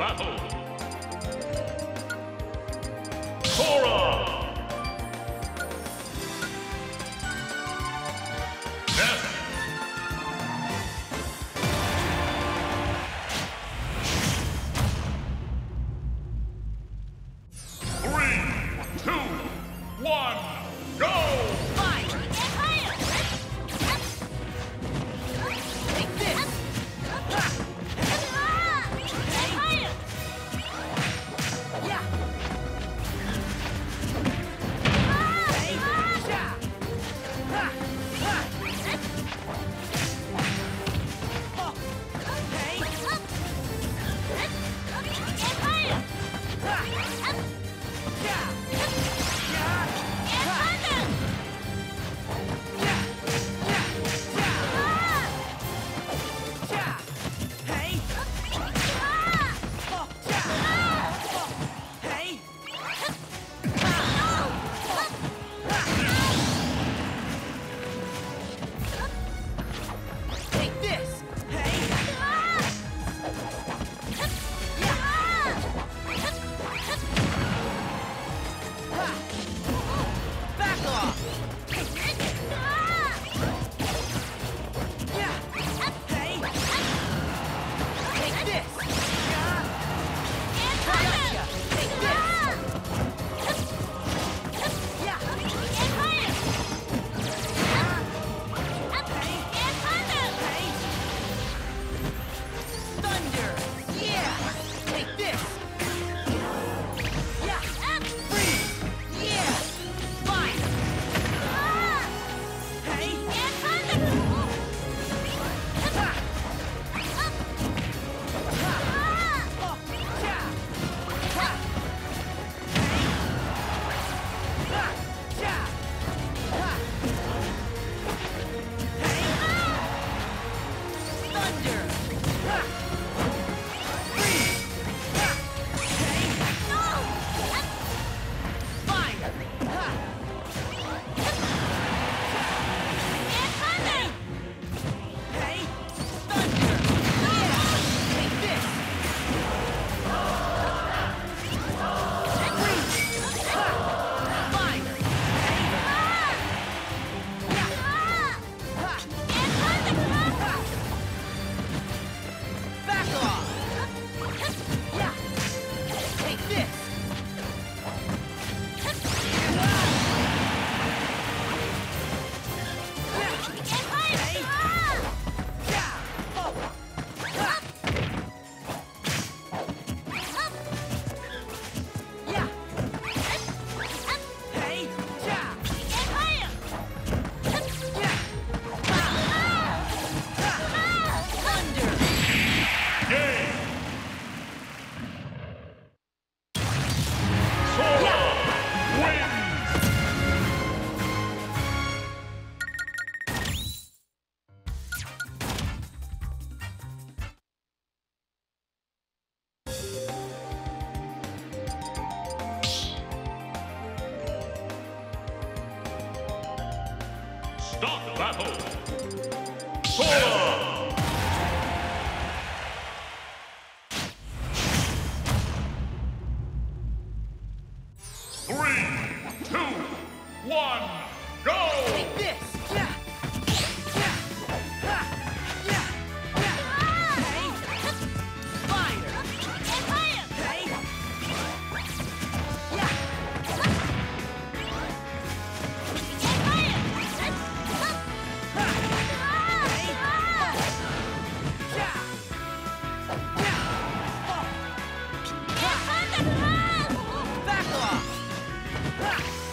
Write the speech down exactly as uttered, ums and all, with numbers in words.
battle. Sora! Death! Three, two, one, go! Fight! Get higher! Take this! Get higher! Yeah! Hey! Ja! Ha! Ha! Oh! Hey! Get higher! Ha! Ja! Ja! Get harder! Ja! Ja! Ja! Ja! Hey! Oh! Ja! Oh! Hey! Take this! Hey! Back off! Yeah! Hey! Take this! Yeah! Gotcha! Take this! Yeah! Hey! Hey! Thunder! Yeah! Take this! Yeah! Freeze! Yeah! Fire! Hey! Ha! Ha! Oh! Ja! Ha! Hey! Ha! Ja! Ha! Hey! Thunder! Ha! Freeze! Ha! Hey! Fire! Ha! Hey! Thunder! Yeah! Take this! Freeze! Ha! Fire! Hey! Yeah! Ha! Ha! Back off! Yeah! Take this! Game! Sora wins! Start battle! Sora! Three, two, one, go! Take this! Yeah! Yeah! Ha! Yeah! Yeah! Hey! Fire! Hey! Yeah! Ha! Hey! Ja! Yeah! Oh! Ha! Back off! Ha!